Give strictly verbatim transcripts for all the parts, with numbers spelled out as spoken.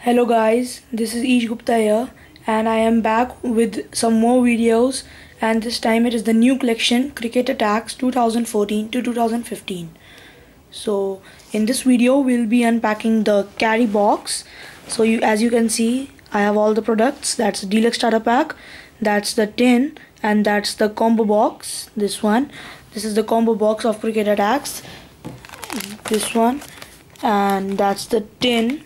Hello guys, this is Ish Gupta here and I am back with some more videos, and this time it is the new collection Cricket Attacks twenty fourteen to twenty fifteen. So in this video we'll be unpacking the carry box. So you, as you can see, I have all the products. That's the deluxe starter pack, that's the tin, and that's the combo box. This one, this is the combo box of Cricket Attacks, this one, and that's the tin,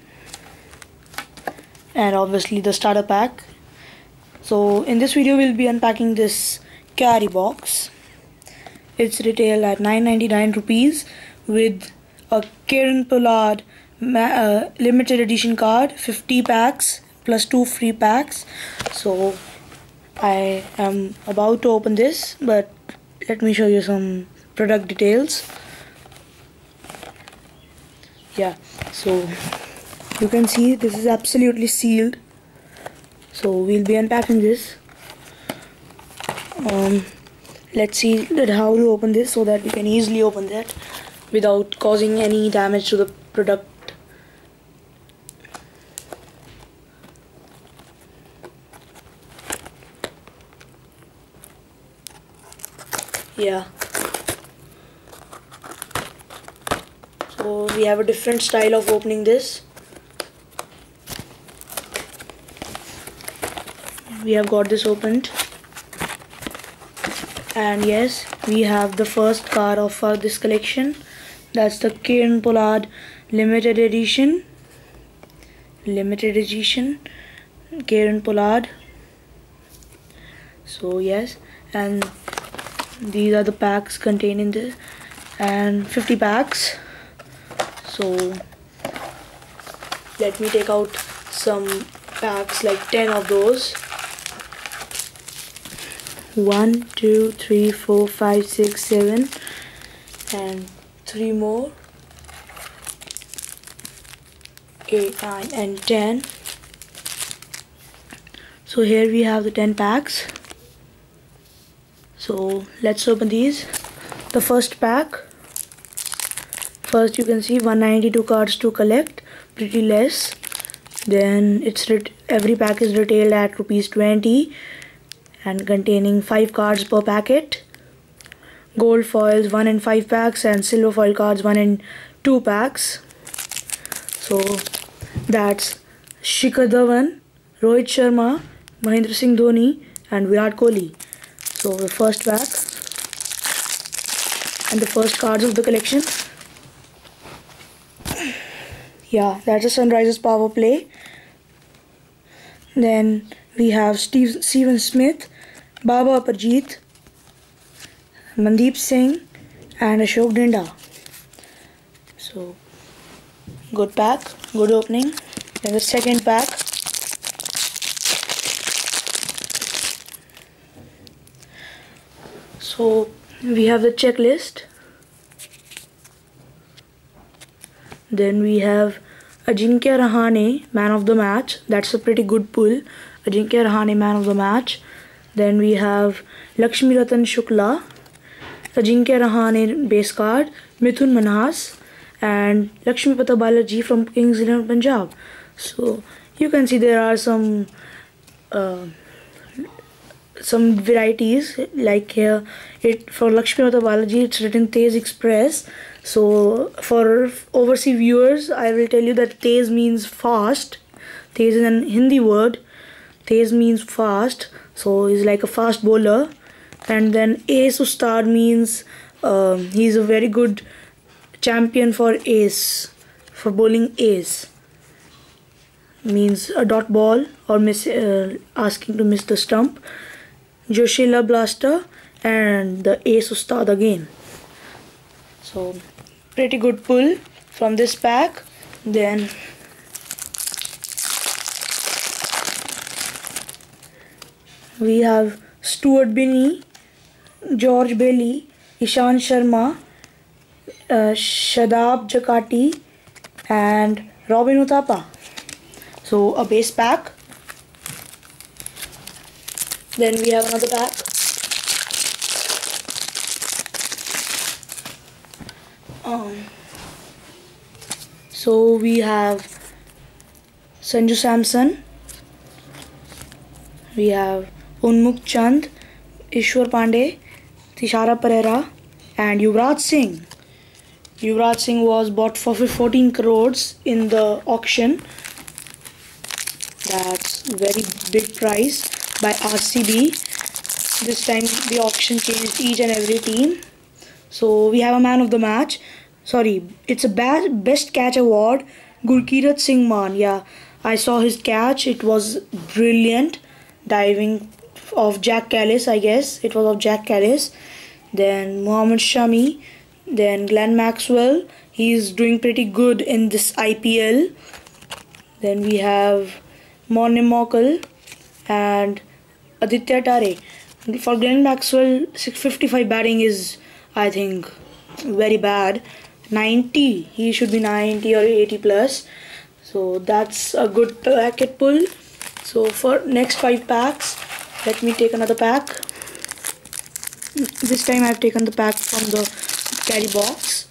and obviously the starter pack. So in this video we'll be unpacking this carry box. It's retailed at nine ninety-nine rupees with a Kieron Pollard uh, limited edition card, fifty packs plus two free packs. So I am about to open this, but let me show you some product details. Yeah, so you can see this is absolutely sealed. So we'll be unpacking this. Um, let's see that how to open this so that we can easily open that without causing any damage to the product. Yeah. So we have a different style of opening this. We have got this opened, and yes, we have the first card of uh, this collection. That's the Kieron Pollard limited edition. Limited edition Kieron Pollard. So yes, and these are the packs contained in this, and fifty packs. So let me take out some packs, like ten of those. One, two, three, four, five, six, seven, and three more. Eight, nine, and ten. So here we have the ten packs. So let's open these. The first pack. First, you can see one ninety-two cards to collect, pretty less. Then it's every pack is retailed at rupees twenty. And containing five cards per packet. Gold foils one in five packs, and silver foil cards one in two packs. So that's Shikhar Dhawan, Rohit Sharma, Mahendra Singh Dhoni, and Virat Kohli. So the first pack and the first cards of the collection. Yeah, that's a Sunrisers power play. Then we have Steve, Steven Smith, Baba Aparjeet, Mandeep Singh, and Ashok Dinda. So good pack, good opening. Then the second pack. So we have the checklist. Then we have Ajinkya Rahane, man of the match. That's a pretty good pull. Ajinkya Rahane, man of the match. Then we have Lakshmi Ratan Shukla, Ajinkya Rahane base card, Mithun Manhas, and Lakshmipatha Balaji from Kings eleven Punjab. So you can see there are some uh, some varieties, like here it for Lakshmipatha Balaji it's written Tej Express. So for overseas viewers, I will tell you that Tej means fast. Tej is a Hindi word. Tej means fast, so he's like a fast bowler. And then Ace Ustad means uh, he's a very good champion for ace, for bowling ace. Means a dot ball or miss, uh, asking to miss the stump. Joshila Blaster and the Ace Ustad again. So pretty good pull from this pack. Then we have Stuart Binney, George Bailey, Ishan Sharma, uh, Shadab Jakati, and Robin Uthappa. So a base pack. Then we have another pack. Um, so we have Sanju Samson. We have Unmukh Chand, Ishwar Pandey, Tishara Pereira, and Yuvraj Singh. Yuvraj Singh was bought for fourteen crores in the auction. That's very big price by R C B. This time the auction changed each and every team. So we have a man of the match. Sorry, it's a best catch award. Gurkirat Singh Mann. Yeah, I saw his catch. It was brilliant. Diving of Jack Callis, I guess. It was of Jack Callis. Then Mohammad Shami. Then Glenn Maxwell. He's doing pretty good in this I P L. Then we have Morne Mokal and Aditya Tare. For Glenn Maxwell, six fifty-five batting is, I think, very bad. ninety, he should be ninety or eighty plus. So that's a good packet pull. So for next five packs, let me take another pack. This time I've taken the pack from the carry box.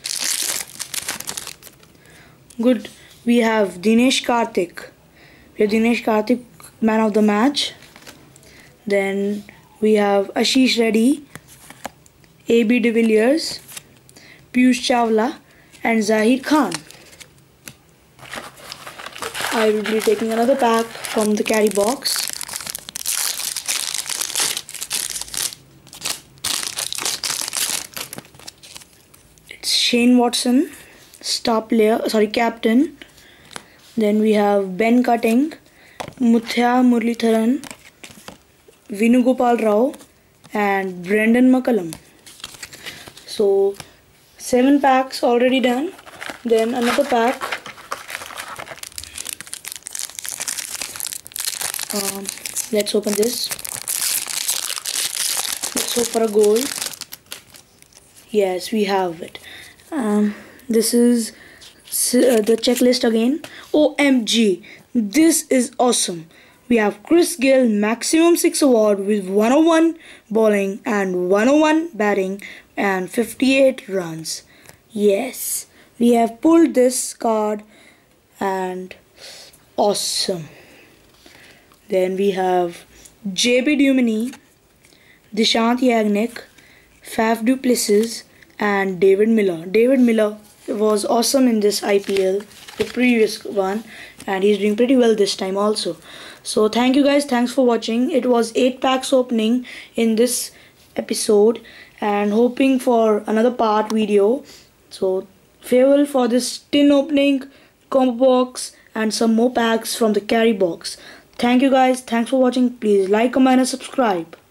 Good. We have Dinesh Karthik. We have Dinesh Karthik, man of the match. Then we have Ashish Reddy, A B de Villiers, Piyush Chawla, and Zahir Khan. I will be taking another pack from the carry box. It's Shane Watson, star player, sorry, captain. Then we have Ben Cutting, Muthya Muralitharan, Venugopal Rao, and Brendan McCullum. So seven packs already done. Then another pack. Um, let's open this. Let's hope for a goal. Yes, we have it. Um, this is uh, the checklist again. O M G, this is awesome. We have Chris Gill Maximum six Award with one oh one bowling and one oh one batting and fifty-eight runs. Yes, we have pulled this card and awesome. Then we have J B Duminy, Dishant Yagnik, Faf du Plessis, and David Miller. David Miller was awesome in this I P L, the previous one, and he's doing pretty well this time also. So thank you guys, thanks for watching. It was eight packs opening in this episode and hoping for another part video. So farewell for this tin opening, combo box, and some more packs from the carry box. Thank you guys, thanks for watching. Please like, comment and subscribe.